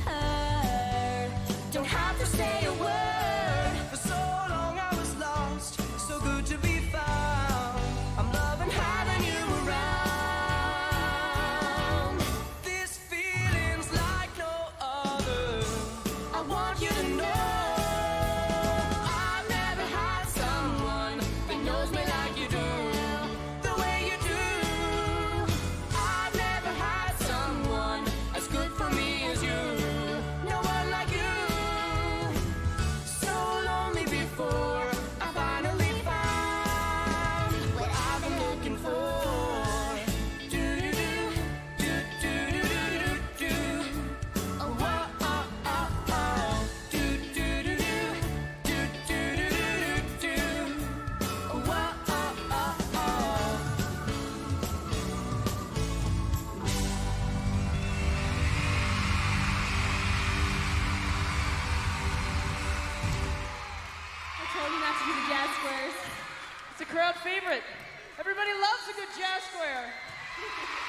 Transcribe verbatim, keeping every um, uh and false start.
her. Don't have to say a word. For so long I was lost, so good to be found. I'm loving having you around. This feeling's like no other. I want you to know I've never had someone that knows me like you do, the way you do. I've never had someone as good for me as you. No one like you. So lonely before I finally found what I've been looking for. Do-do-do, do-do-do-do-do-do. Oh, oh, oh, oh, oh. Do-do-do-do, do-do-do-do-do-do. Oh, oh, oh, oh, oh. I told you not to do the jazz squares. It's a crowd favorite. Everybody loves a good jazz square.